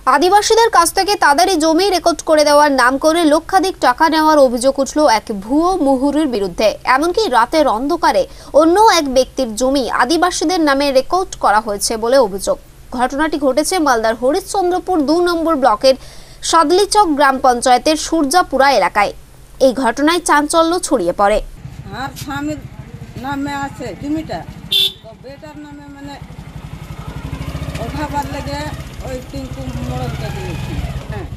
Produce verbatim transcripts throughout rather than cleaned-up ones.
আদিবাসীদের কাছ থেকে তাদেরই জমি রেকর্ড করে দেওয়ার নাম করে লক্ষাধিক টাকা নেওয়ার অভিযোগ উঠল এক ভুয়ো মুহুরির বিরুদ্ধে। এমনকি রাতের অন্ধকারে অন্য এক ব্যক্তির জমি আদিবাসীদের নামে রেকর্ড করা হয়েছে বলে অভিযোগ। ঘটনাটি ঘটেছে মালদার হরিশ্চন্দ্রপুর দু নম্বর ব্লকের সাদলিচক গ্রাম পঞ্চায়েতের সূর্যাপুরা এলাকায়। এই ঘটনায় চাঞ্চল্য ছড়িয়ে পড়ে। আর স্বামীর নামে আছে জমিটা, তো বেটার নামে মানে ওঠাবার লেগে ওই টিঙ্কু মোড়লকে দিয়েছি। হ্যাঁ,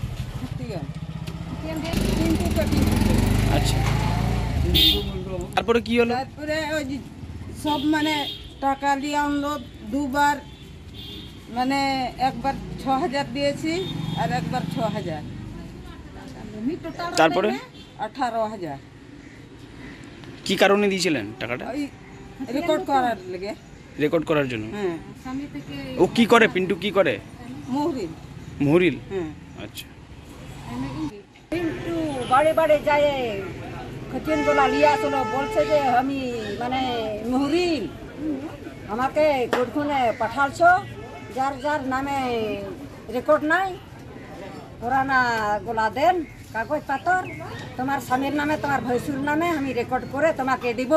আচ্ছা, তারপরে কি হলো? তারপরে ওই সব মানে টাকা নিয়ে আনলো দুবার, মানে একবার ছ হাজার দিয়েছি আর একবার ছ হাজার, তারপরে আঠারো হাজার। কি কারণে দিয়েছিলেন টাকাটা? ওই রেকর্ড করার লেগে। রেকর্ড করার জন্য? হ্যাঁ। ও কি করে? পিন্টু কি করে? মুহুরিল। মুহুরিল? হ্যাঁ। আচ্ছা। পিন্টু বাড়ি বাড়ি যায় খচিন গোলা লিয়ে আসলো, বলছে যে আমি মানে মুহুরিল, আমাকে কোটখুনে পাঠালছো, যার যার নামে রেকর্ড নাই ওরা না গোলা দেন কাগজ পাতর, তোমার স্বামীর নামে তোমার ভৈসুর নামে আমি রেকর্ড করে তোমাকে দিব,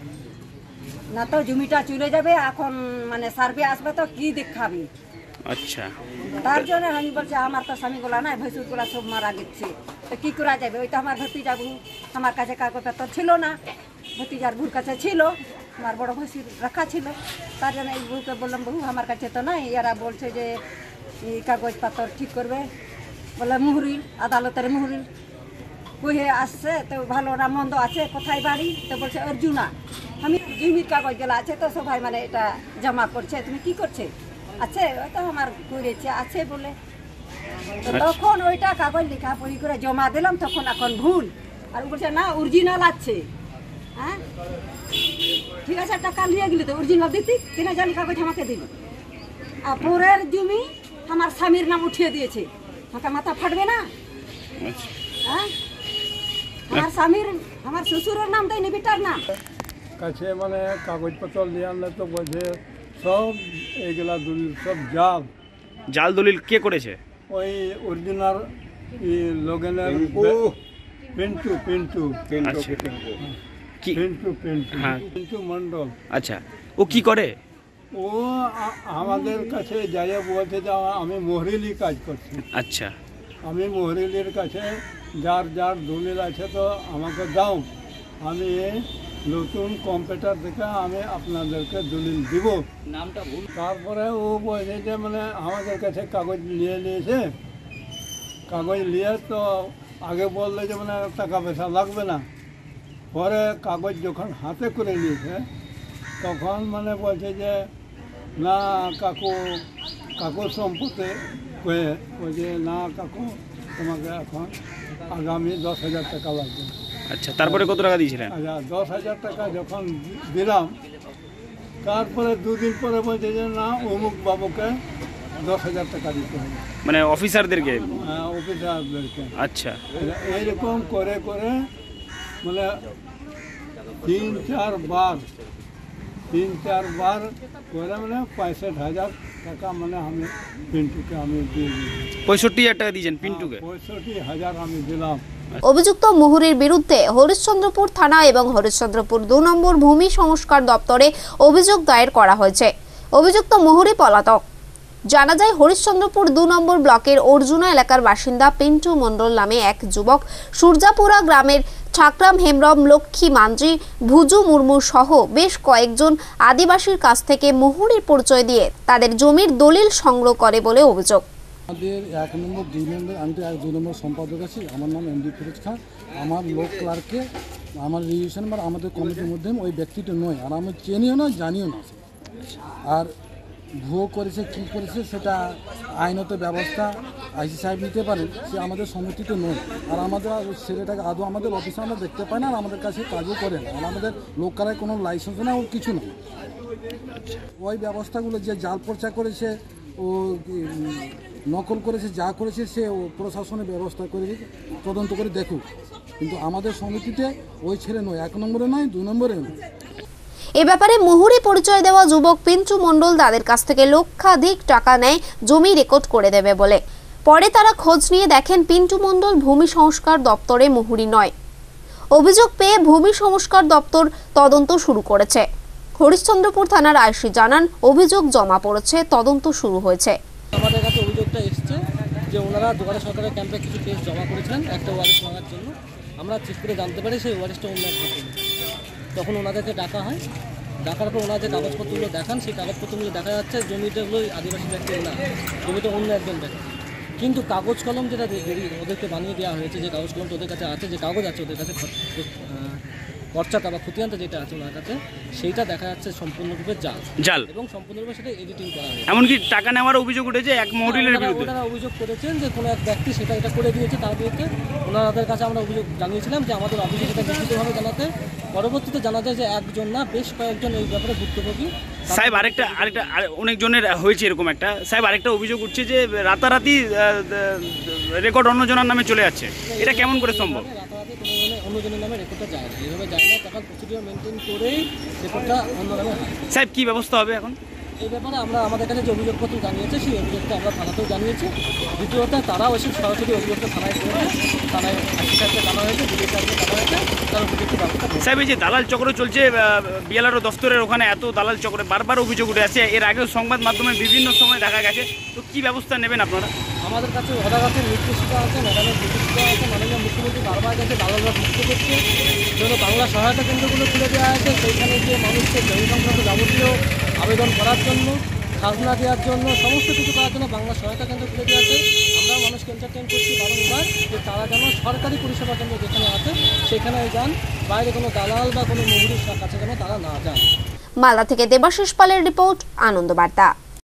না তো জমিটা চলে যাবে, এখন মানে সার্ভে আসবে তো কি দেখাবি। আচ্ছা, তার জন্য আমি বলছি আমার তো স্বামী গোলা নাই, ভৈসুর গোলা সব মারা গেছে, তো কি করা যাবে। ওই তো আমার ভতিজা বউ, আমার কাছে কাগজপত্র ছিল না, ভতিজার বউর কাছে ছিল, আমার বড় ভৈসুর রাখা ছিল, তার জন্য এই বউকে বললাম বহু আমার কাছে তো নাই, এরা বলছে যে এই কাগজপত্র ঠিক করবে, বলে মুহুরিল, আদালতের মুহুরিল কহে আসছে, তো ভালো না মন্দ আছে, কোথায় বাড়ি, তো বলছে অর্জুনা, আমি জমির কাগজ গেলা আছে তো সবাই মানে এটা জমা করছে, তুমি কি করছে? আছে, ওই তো আমার করেছে আছে বলে, তখন ওইটা কাগজ লেখা পড়ি করে জমা দিলাম, তখন এখন ভুল, আর বলছে না অরিজিনাল আছে। হ্যাঁ ঠিক আছে, টাকা নিয়ে গেলি তো অরিজিনাল দিতি, তিন হাজার কাগজ আমাকে দিলি, আর পরের জমি আমার স্বামীর নাম উঠিয়ে দিয়েছে, মাথা মাথা ফাটবে না? হ্যাঁ, আমার স্বামীর আমার শ্বশুরের নাম দেয়নি, বেটার নাম কাছে মানে কাগজপত্র নিয়ে আনলে তো বলছে সব এইগুলা দলিল সব জাল জাল দলিল কে করেছে? ওই অরিজিনাল লোগেনের পিন্টু পিন্টু আচ্ছা, কি পিন্টু পিন্টু হ্যাঁ, পিন্টু মন্ডল। আচ্ছা, ও কি করে? ও আমাদের কাছে যাই বলছে যে আমি মোহরিলি কাজ করছি। আচ্ছা, আমি মোহরিলির কাছে যার যার দলিল আছে তো আমাকে দাও, আমি নতুন কম্পিউটার থেকে আমি আপনাদেরকে দলিল দিব। নামটা ভুল। তারপরে ও বলছে যে মানে আমাদের কাছে কাগজ নিয়ে নিয়েছে, কাগজ নিয়ে তো আগে বললে যে মানে টাকা পয়সা লাগবে না, পরে কাগজ যখন হাতে করে নিয়েছে তখন মানে বলছে যে না কাকু, কাকুর সম্পত্তি কয়ে বলছে না কাকু তোমাকে এখন আগামী দশ হাজার টাকা লাগবে। আচ্ছা, তারপরে কত টাকা দিয়েছিলেন? আচ্ছা, দশ হাজার টাকা যখন দিলাম, তারপরে দুদিন পরে বলছে যে না অমুক বাবুকে দশ হাজার টাকা দিতে হবে, মানে অফিসারদেরকে? হ্যাঁ, অফিসারদেরকে। আচ্ছা, এইরকম করে করে মানে তিন চার বার তিন চার বার করে মানে পঁয়ষট্টি হাজার টাকা মানে আমি পিন্টুকে আমি দিয়ে দিই। পঁয়ষট্টি হাজার টাকা দিয়েছেন পিন্টুকে? পঁয়ষট্টি হাজার আমি দিলাম। অভিযুক্ত মুহুরির বিরুদ্ধে হরিশ্চন্দ্রপুর থানা এবং হরিশ্চন্দ্রপুর দু নম্বর ভূমি সংস্কার দপ্তরে অভিযোগ দায়ের করা হয়েছে। অভিযুক্ত মুহুরি পলাতক। জানা যায় হরিশ্চন্দ্রপুর দু নম্বর ব্লকের অর্জুনা এলাকার বাসিন্দা পিন্টু মন্ডল নামে এক যুবক সূর্যাপুরা গ্রামের ঠাকরাম হেমব্রম, লক্ষ্মী মাঞ্জি, ভুজু মুর্মু সহ বেশ কয়েকজন আদিবাসীর কাছ থেকে মুহুরির পরিচয় দিয়ে তাদের জমির দলিল সংগ্রহ করে বলে অভিযোগ। আমাদের এক নম্বর দুই নম্বর আমি তো এক দুই নম্বর সম্পাদক আছি, আমার নাম এম ডি ফিরোজ খান, আমার লোক ক্লার্কে আমার রেজিস্ট্রেশন নাম্বার আমাদের কমিটির মধ্যে ওই ব্যক্তিটা নয়, আর আমি চেনিও না জানিও না। আর ভুয়ো করেছে কী করেছে সেটা আইনত ব্যবস্থা আইসি সাহেব নিতে পারেন, সে আমাদের সমিতিতে নয়, আর আমাদের ছেলেটাকে আদৌ আমাদের অফিসে আমরা দেখতে পাই না, আর আমাদের কাছে কাজও করে না, আর আমাদের লোকালয় কোনো লাইসেন্স না, ওর কিছু না। ওই ব্যবস্থাগুলো যে জাল প্রচার করেছে, ও নকল করেছে, যা করেছে সে ও প্রশাসনের ব্যবস্থা করে তদন্ত করে দেখুক, কিন্তু আমাদের সমিতিতে ওই ছেলে নয়, এক নম্বরে নয়, দু নম্বরে নয়। এ ব্যাপারে মুহুরি পরিচয় দেওয়া যুবক পিন্টু মন্ডল তাদের কাছ থেকে লক্ষাধিক টাকা নেয় জমি রেকর্ড করে দেবে বলে। পরে তারা খোঁজ নিয়ে দেখেন পিন্টু মণ্ডল ভূমি সংস্কার দপ্তরে মুহুরি নয়। অভিযোগ পেয়ে ভূমি সংস্কার দপ্তর তদন্ত শুরু করেছে। হরিশ্চন্দ্রপুর থানার আইসি জানান, অভিযোগ জমা পড়েছে, তদন্ত শুরু হয়েছে। আমাদের কাছে অভিযোগটা এসছে যে ওনারা দুয়ারে সরকারের ক্যাম্পে কিছু কেস জমা করেছিলেন একটা ওয়ারেস ভাঙার জন্য। আমরা চেক করে জানতে পারি সেই ওয়ারেসটা অন্যায় ঘটেনি। তখন ওনাদেরকে ডাকা হয়, ডাকার পর ওনার যে কাগজপত্রগুলো দেখান সেই কাগজপত্রগুলো দেখা যাচ্ছে জমিটাগুলো আদিবাসী ব্যক্তি না, জমিটা অন্য একজন ব্যক্তি। কিন্তু কাগজ কলম যেটা দেরি- ওদেরকে বানিয়ে দেওয়া হয়েছে, যে কাগজ কলমটা ওদের কাছে আছে, যে কাগজ আছে ওদের কাছে খরচাটা বা খতিয়ানটা যেটা আছে ওনার কাছে, সেইটা দেখা যাচ্ছে সম্পূর্ণরূপে জাল জাল এবং সম্পূর্ণরূপে সেটা এডিটিং করা হয়েছে। এমনকি টাকা নেওয়ার অভিযোগ উঠেছে এক মহরিলের ওনারা- বিরুদ্ধে। ওনারা অভিযোগ করেছেন যে কোনো এক ব্যক্তি সেটা এটা করে দিয়েছে, তার বিরুদ্ধে ওনাদের কাছে আমরা অভিযোগ জানিয়েছিলাম যে আমাদের অফিসে সেটা লিখিতভাবে জানাতে। পরবর্তীতে জানা যায় যে একজন না বেশ কয়েকজন এই ব্যাপারে ভুক্তভোগী। সাহেব আরেকটা আরেকটা আরে- অনেকজনের হয়েছে এরকম একটা। সাহেব আরেকটা অভিযোগ উঠছে যে রাতারাতি রেকর্ড অন্যজনের নামে চলে যাচ্ছে, এটা কেমন করে সম্ভব? রাতারাতি কোনো জনে অন্যজনের নামে রেকর্ডটা যায় না, এইভাবে যায় না। তখন প্রসিডিওর মেনটেন করেই রেকর্ডটা অন্য নামে হয়। সাহেব কি ব্যবস্থা হবে এখন? এই ব্যাপারে আমরা আমাদের কাছে যে অভিযোগপত্র জানিয়েছে সেই অভিযোগটা আমরা থানাতেও জানিয়েছি। দ্বিতীয়ত তারাও এসে সরাসরি অভিযোগটা থানায় করেছে, থানায় আশি সাহেবকে জানা হয়েছে, বিডিও সাহেবকে জানা হয়েছে, তার উপযুক্ত ব্যবস্থা করবে। সাহেব এই যে দালাল চক্র চলছে বিএলআরও দফতরের ওখানে, এত দালাল চক্রে বারবার অভিযোগ উঠে আসছে, এর আগেও সংবাদ মাধ্যমে বিভিন্ন সময় দেখা গেছে, তো কি ব্যবস্থা নেবেন আপনারা? আমাদের কাছে ওদের কাছে নির্দেশিকা আছে, ম্যাডামের নির্দেশিকা আছে, মাননীয় মুখ্যমন্ত্রী বারবার গেছে, দালালরা মুক্ত করছে, যেন বাংলা সহায়তা কেন্দ্রগুলো খুলে দেওয়া আছে, সেইখানে গিয়ে মানুষকে জমি সংক্রান্ত যাবতীয় আবেদন করার জন্য, খাজনা দেওয়ার জন্য, সমস্ত কিছু করার জন্য বাংলা সহায়তা কেন্দ্র খুলে দেওয়া আছে। আমরা মানুষকে এন্টারটেন করছি বারংবার যে তারা যেন সরকারি পরিষেবা কেন্দ্র যেখানে আছে সেখানে যান, বাইরে কোনো দালাল বা কোনো মহুরির কাছে যেন তারা না যান। মালদা থেকে দেবাশিস পালের রিপোর্ট, আনন্দ বার্তা।